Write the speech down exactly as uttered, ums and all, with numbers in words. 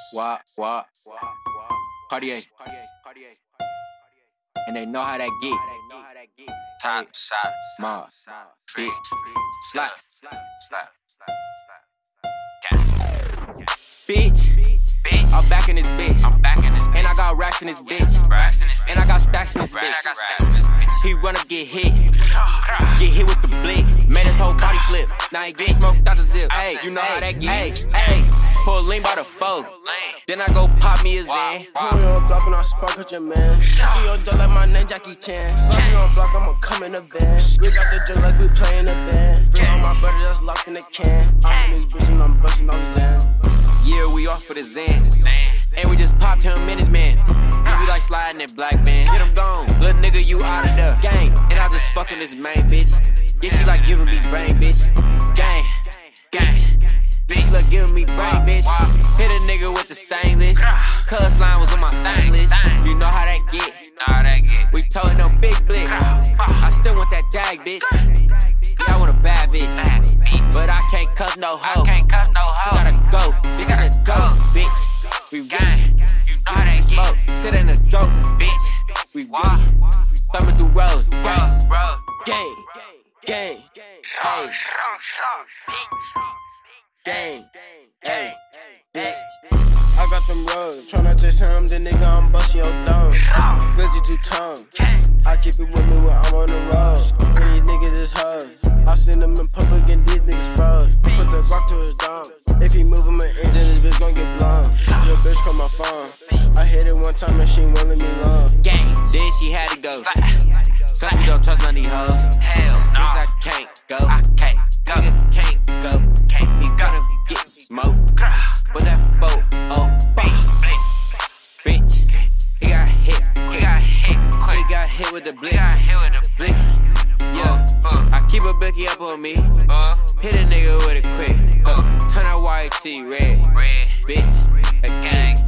What, what, Cartier. And they know how that get. Top shot, ma, bitch, slap, slap, bitch, bitch. I'm back in this bitch. I'm back in this bitch. And I got racks in this bitch. Racks in this bitch. And I got stacks in this bitch. He run up, get hit. Get hit with the blick. Made his whole body flip. Now he get smoked out the zip. Hey, you know how that get. Hey, pull lean by the foe. Then I go pop me a Xanz. Pull me on block and I spark with your man. He your dog like my name Jackie Chan. Slap me on block, I'ma come in the van. We got the drink like we play in the band. Bring on my brother that's locked in the can. I'm in this bitch and I'm busting on Xanz. Yeah, we off for the Xanz. And we just popped him in his mans. We like sliding that black man. Get him gone, little nigga, you out of the gang. And I just fucking this main bitch. Yeah, she like giving me brain, bitch. Gang, gang. Bitch, look, giving me brain, bitch. Hit a nigga with the stainless. Cuz line was on my stainless. You know how that get. We told no big blick. I still want that jag, bitch. Yeah, I want a bad bitch. But I can't cuff no hoe. She gotta go. She gotta go, bitch. We gang. You know how that smoke. Sit in the joke, bitch. We walk. Thumbing through roads. Gang. Gang. Gang. Hey. Gang, hey, bitch. I got them roads, tryna chase him, then nigga, I'm busting your thumb. Glizzy two-tone, I keep it with me when I'm on the road. And these niggas is hoes, I seen them in public and these niggas froze. Put the rock to his dome, if he move him an inch, then this bitch gon' get blown. Your bitch call my phone, I hit it one time and she ain't willing me love. Gang, then she had to go. Cause we don't trust none of these hoes. Hell no, I can't go. I can't go. Nigga can't go. Can't be gotta get smoked. But that foe, oh, bitch. Bitch. He got hit quick. He got hit quick. He got hit with the blick. He got hit with the blick. Yeah, uh, I keep a blicky up on me. Uh, hit a nigga with it quick. Uh, turn that Y T red. Red. Bitch. A gang.